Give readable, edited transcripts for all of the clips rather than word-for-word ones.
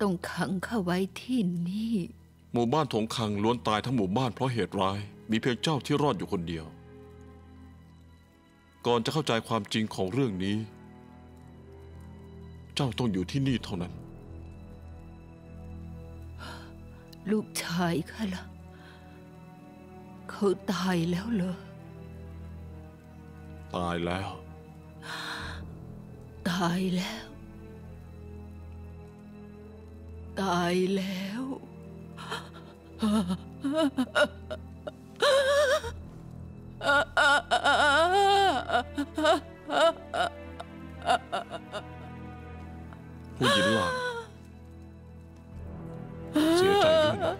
ต้องขังข้าไว้ที่นี่หมู่บ้านถงคังล้วนตายทั้งหมู่บ้านเพราะเหตุร้ายมีเพียงเจ้าที่รอดอยู่คนเดียวก่อนจะเข้าใจความจริงของเรื่องนี้เจ้าต้องอยู่ที่นี่เท่านั้นลูกชายข้าล่ะเขาตายแล้วเหรอตายแล้วตายแล้วตายแล้วผู้หญิงหลานเสียใจด้วยนะ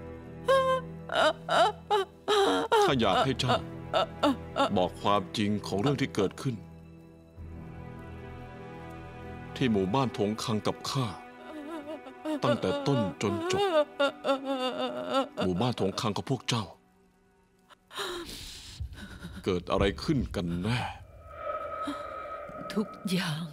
ข้าอยากให้เจ้าบอกความจริงของเรื่องที่เกิดขึ้นที่หมู่บ้านถงคังกับข้าตั้งแต่ต้นจนจบหมู่บ้านถงคังกับพวกเจ้าเกิดอะไรขึ้นกันแน่ทุกอย่าง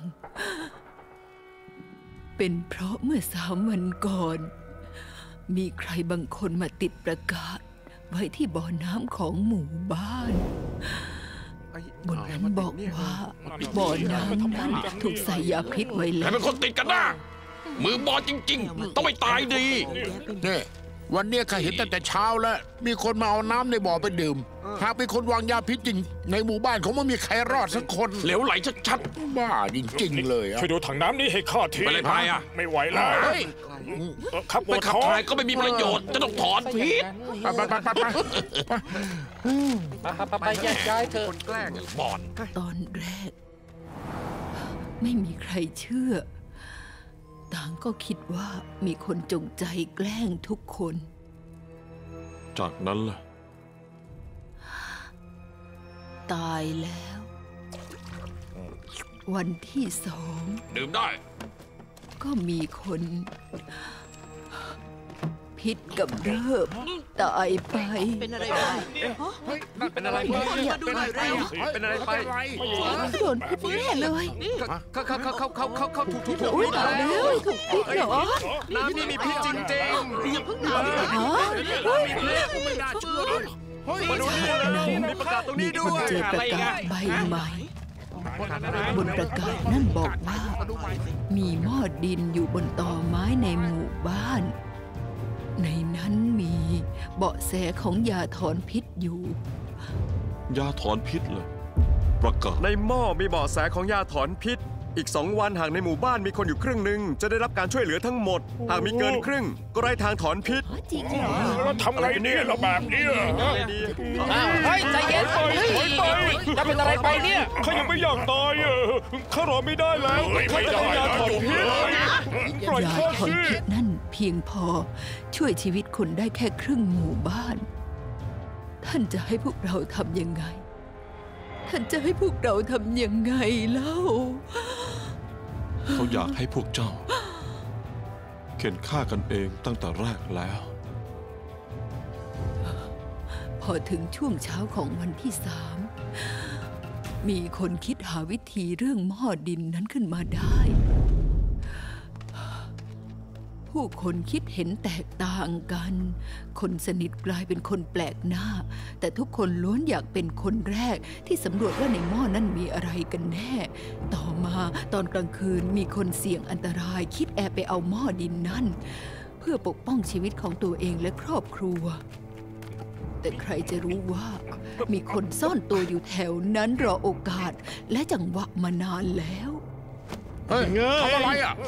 เป็นเพราะเมื่อ3 วันก่อนมีใครบางคนมาติดประกาศไว้ที่บ่อน้ำของหมู่บ้านบนนั้นบอกว่าบ่อน้ำนั้นถูกใส่ยาพิษไว้แล้วใครเป็นคนติดกันนะมือบอลจริงๆต้องไม่ตายดีเนี่ยวันนี้ข้าเห็นตั้งแต่เช้าแล้วมีคนมาเอาน้ำในบ่อไปดื่มหากเป็นคนวางยาพิษจริงในหมู่บ้านเขาไม่มีใครรอดสักคนเหลวไหลชัดๆบ้าจริงๆเลยช่วยดูถังน้ำนี้ให้ข้าทีไปเลยพายอ่ะไม่ไหวแล้วขับไปขับถ่ายก็ไม่มีประโยชน์จะต้องถอนพิษไปย้ายเถอะคนแกล้งบอลตอนแรกไม่มีใครเชื่อต่างก็คิดว่ามีคนจงใจแกล้งทุกคนจากนั้นล่ะตายแล้ววันที่2 ดื่มได้ก็มีคนพิษกับเริบตายไปเป็นอะไรไปเป็นอะไรไปเป็นอะไรไปโดนพิษแน่เลยเขาถูกพิษแล้วถูกพิษเหรอน้ำนี่มีพิษจริงๆอย่าเพิ่งถามไม่น่าเชื่อเลยมาดูนี่มีประกาศตรงนี้ด้วยเจอประกาศใบใหม่บนประกาศนั่นบอกว่ามีหม้อดินอยู่บนตอไม้ในหมู่บ้านในนั้นมีเบาะแสของยาถอนพิษอยู่ยาถอนพิษเหรอประกาศในหม้อมีเบาะแสของยาถอนพิษอีก2 วันหากในหมู่บ้านมีคนอยู่ครึ่งหนึ่งจะได้รับการช่วยเหลือทั้งหมดหากมีเกินครึ่งก็ไร้ทางถอนพิษจริงเหรอแล้วทำไงเนี่ยเราแบบนี้เฮ้ยใจเย็นจะเป็นอะไรไปเนี่ยข้ายังไม่อยากตายข้ารอไม่ได้แล้วข้าจะเอายาถอนพิษยาถอนพิษนั่นเพียงพอช่วยชีวิตคนได้แค่ครึ่งหมู่บ้านท่านจะให้พวกเราทำยังไงท่านจะให้พวกเราทำยังไงเล่าเขาอยากให้พวกเจ้าเข็นฆ่ากันเองตั้งแต่แรกแล้วพอถึงช่วงเช้าของวันที่3มีคนคิดหาวิธีเรื่องหม้อดินนั้นขึ้นมาได้ผู้คนคิดเห็นแตกต่างกันคนสนิทกลายเป็นคนแปลกหน้าแต่ทุกคนล้วนอยากเป็นคนแรกที่สำรวจว่าในหม้อนั้นมีอะไรกันแน่ต่อมาตอนกลางคืนมีคนเสี่ยงอันตรายคิดแอบไปเอาหม้อดินนั้นเพื่อปกป้องชีวิตของตัวเองและครอบครัวแต่ใครจะรู้ว่ามีคนซ่อนตัวอยู่แถวนั้นรอโอกาสและจังหวะมานานแล้วเฮ้ยทำอะไรอ่ะ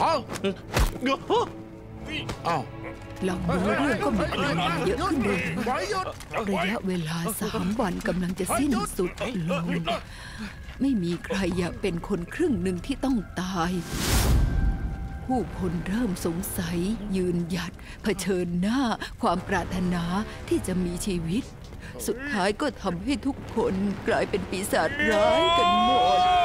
เรารู้เรื่องก็มีคนมาเยอะขึ้นเลยระยะเวลา3 วันกำลังจะสิ้นสุดลงไม่มีใครอยากเป็นคนครึ่งหนึ่งที่ต้องตายผู้คนเริ่มสงสัยยืนหยัดเผชิญหน้าความปรารถนาที่จะมีชีวิตสุดท้ายก็ทำให้ทุกคนกลายเป็นปีศาจร้ายกันหมด